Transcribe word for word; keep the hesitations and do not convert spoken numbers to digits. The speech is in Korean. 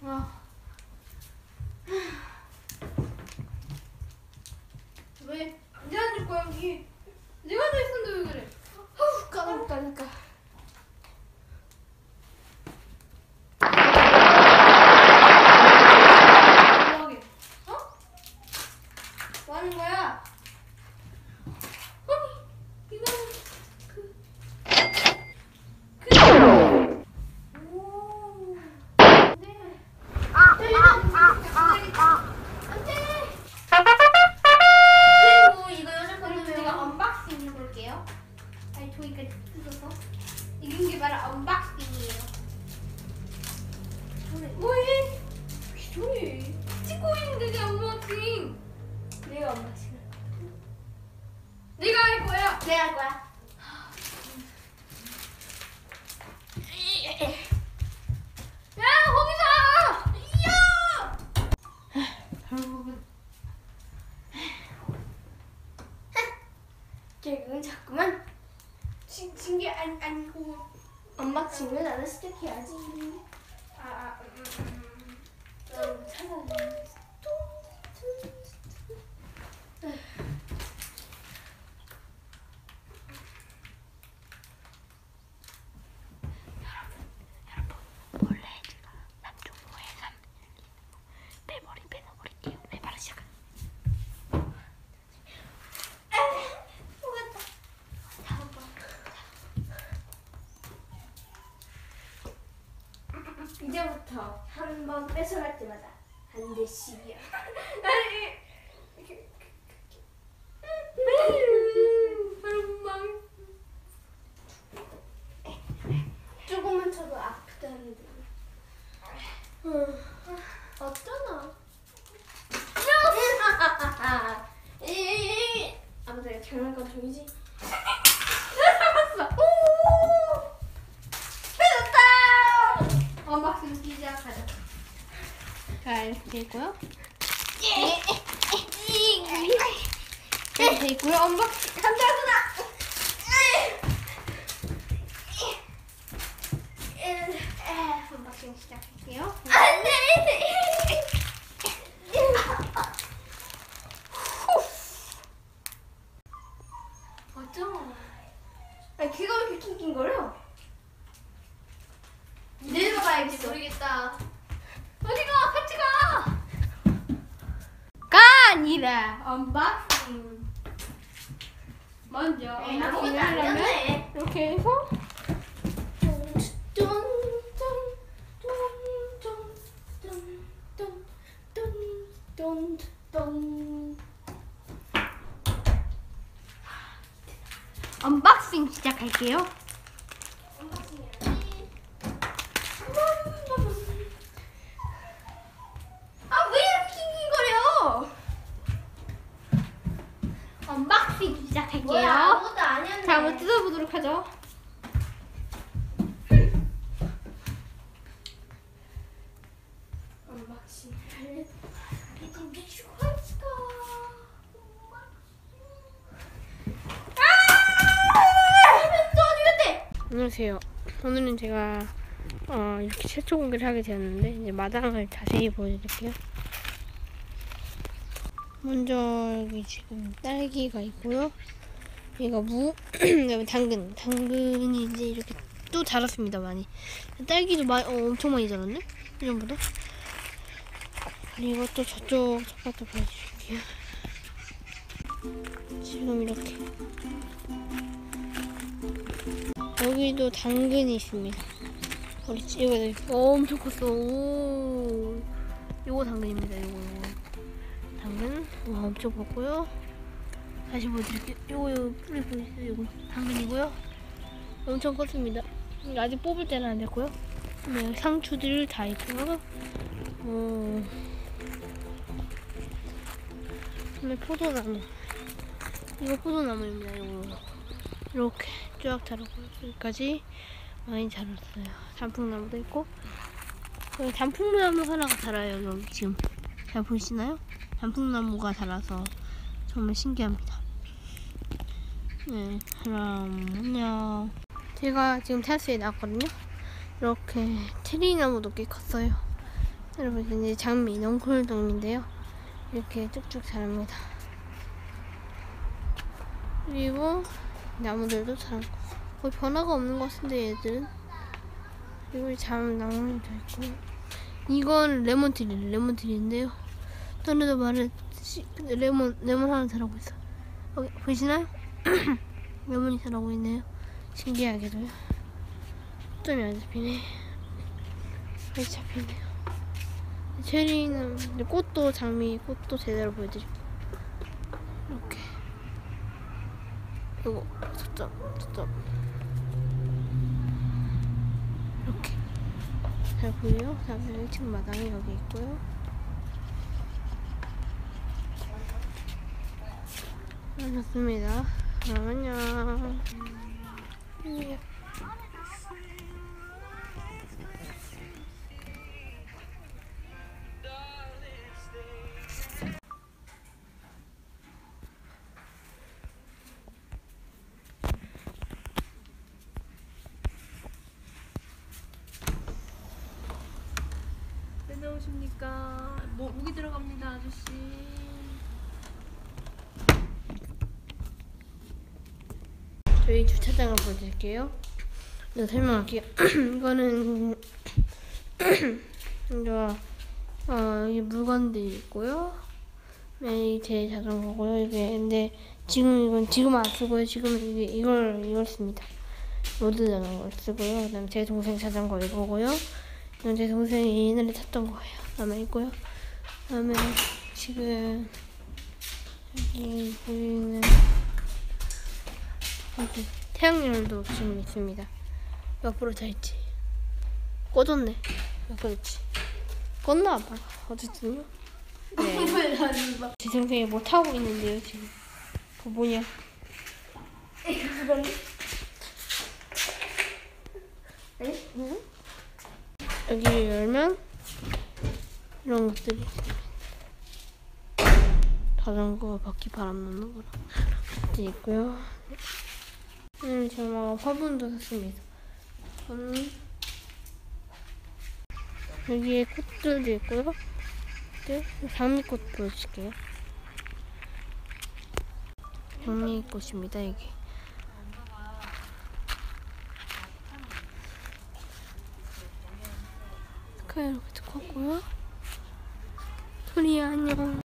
아. 왜? 내가 앉을 거야 여기. 내가 앉아 있었는데 왜 그래? 아우 까다롭다니까. 뭐하게? 어? 뭐 하는 거야? 아니 이거 그 그. 오. 네. 아. 네. 종이까지 뜯어서 이런 게 바로 언박싱이에요. 뭐해? 뭐해? 찍고 있는데 내 언박싱. 내가 언박싱. 내가 할 거야. 내가 할 거야. 야 거기서. 이야. 결국은 결국은 자꾸만. 징게 안 아니고 언박싱을 나는 시작해야지. 아, 아 음, 음, 좀 찾아내. 여러분, 여러분 원래 제가 남쪽으로 해산 내 머리 빼놔버릴게요. 네, 바로 시작. 이제부터 한 번 뺏어갈 때마다 한 대씩이야. 조금만 쳐도 아프다는데. 어쩌나? 아무튼 내가 장난감 종이지. 잡았어. 오! 뺏었다. 언박싱 시작하자. 자, 이렇게 돼 있고요. 이렇게 돼 있고요. 언박싱 감자구나. 언박싱 시작할게요. 안돼. 어쩌? 아니 귀가 왜 이렇게 낑낑거려? 내려가야겠어. 모르겠다. 어디가? 같이 가! 가! 아니라 언박싱. 먼저 언박싱을 하려면 이렇게 해서 언박싱 시작할게요. 아, 왜 이렇게 낑낑거려? 언박싱 시작할게요. 뭐야, 아무것도 아니었네. 자, 한번 뜯어보도록 하죠. 언박싱 할래? 이제 슈가 있을까? 안녕하세요. 오늘은 제가 어, 이렇게 최초 공개를 하게 되었는데 이제 마당을 자세히 보여드릴게요. 먼저 여기 지금 딸기가 있고요. 여기가 무, 그다음에 당근, 당근이 이제 이렇게 또 자랐습니다. 많이. 딸기도 많이, 어, 엄청 많이 자랐네. 이전보다. 그리고 또 저쪽 텃밭도 보여드릴게요. 지금 이렇게. 여기도 당근이 있습니다. 어딨지? 이거 엄청 컸어. 오, 요거 당근입니다. 요거, 요거. 당근. 와, 엄청 컸고요. 다시 보여드릴게요. 요거, 요거 뿌리 보이세요? 요거 당근이고요. 엄청 컸습니다. 아직 뽑을 때는 안 됐고요. 네, 상추들 다 있고요. 어, 그다음에 포도나무. 이거 포도나무입니다. 요거. 이렇게 쫙 자랐고요. 여기까지 많이 자랐어요. 단풍나무도 있고, 여기 단풍나무 하나가 자라요. 여기 지금 잘 보이시나요? 단풍나무가 자라서 정말 신기합니다. 네, 그럼요. 제가 지금 테라스에 나왔거든요. 이렇게 체리나무도 꽤 컸어요. 여러분 이제 장미, 넝쿨 장미인데요. 이렇게 쭉쭉 자랍니다. 그리고 나무들도 자라고 거의 변화가 없는 것 같은데 얘들은. 그리고 이 잠 나무도 있고 이건 레몬트리 레몬트리인데요. 전에도 말했듯이 레몬 레몬 하나 자라고 있어. 여기 보이시나요? 레몬이 자라고 있네요. 신기하게도요. 초점이 안 잡히네. 잘 잡히네요. 체리는 꽃도 장미 꽃도 제대로 보여드릴게요. 이렇게 이거 초점 초점 이렇게 잘 보여요? 다음에 일 층 마당이 여기 있고요. 아, 좋습니다. 그럼 안녕. 예. 왜 나오십니까? 뭐, 무기 들어갑니다, 아저씨. 저희 주차장을 보여드릴게요. 이거 설명할게요. 이거는 이거 어 여기 물건들이 있고요. 네, 제 자전거고요. 이게 근데 지금 이건 지금 안 쓰고요. 지금 이게 이걸 이걸 씁니다. 로드 자전거를 쓰고요. 그다음 제 동생 자전거 이거고요. 이건 제 동생이 옛날에 탔던 거예요. 남아 있고요. 그다음에 지금 여기 보이는 여기 태양열도 지금 있습니다. 옆으로 차 있지. 꺼졌네. 왜 그랬지? 껐나 봐. 어쨌든요. 네. 제 동생이 뭐 타고 있는데요 지금. 그거 뭐냐? 여기를 열면 이런 것들이 있습니다. 자전거 바퀴 바람 넣는 거랑 이렇게 있고요. 오늘 제가 화분도 샀습니다. 화분 여기에 꽃들도 있고요. 네, 장미꽃 보여줄게요. 장미꽃입니다 이게. 스카이로켓 컸고요. 소리야 안녕.